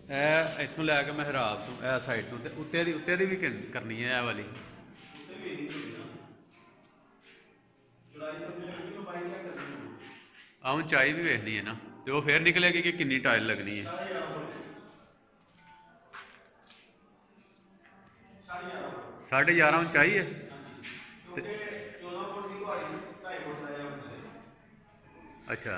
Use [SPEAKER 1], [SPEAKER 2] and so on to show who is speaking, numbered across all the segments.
[SPEAKER 1] ਇਹ ਇੱਥੋਂ ਲੈ ਕੇ ਮਹਿਰਾਬ ਤੋਂ ਇਹ ਸਾਈਡ ਤੋਂ ਤੇ ਉੱਤੇ ਦੀ ਵੀ ਕਰਨੀ ਹੈ ਇਹ ਵਾਲੀ। ਆਹ ਉਚਾਈ ਵੀ ਵੇਖਣੀ है ना, तो वो फिर निकलेगी कि कितनी टाइल लगनी है। 11.5 उचाई है। अच्छा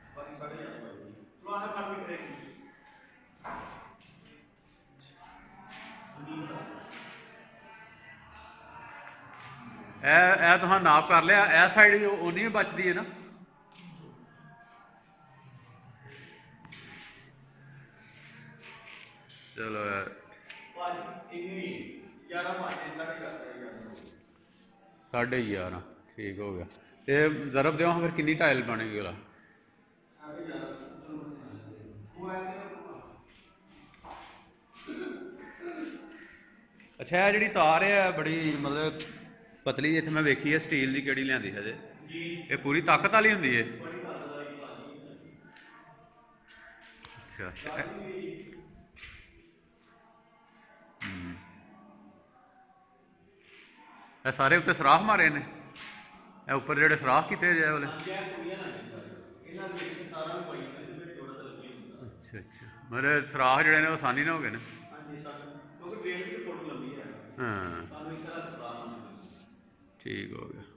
[SPEAKER 1] ए तुहां नाप कर लिया, ए साइड उन्नी भी बचती है ना। चलो यार 11.5 ठीक हो गया। तो जरब दो फिर कितनी टाइल बनेगी वाला। अच्छा है जी तार है बड़ी मतलब पतली, इतने मैं वेखी है स्टील की केड़ी लियांदी है ये पूरी ताकत वाली होंगी है। अच्छा ਇਹ ਸਾਰੇ ਉੱਤੇ ਸਰਾਖ ਮਾਰੇ ਨੇ, ਇਹ ਉੱਪਰ ਜਿਹੜੇ ਸਰਾਖ ਕੀਤੇ ਜੇ ਵਾਲੇ। ਅੱਛਾ ਅੱਛਾ, ਮਤਲਬ ਸਰਾਖ ਜਿਹੜੇ ਨੇ ਉਹ ਆਸਾਨੀ ਨਾਲ ਹੋ ਗਏ ਨੇ। ਹਾਂ ਠੀਕ ਹੋ ਗਿਆ।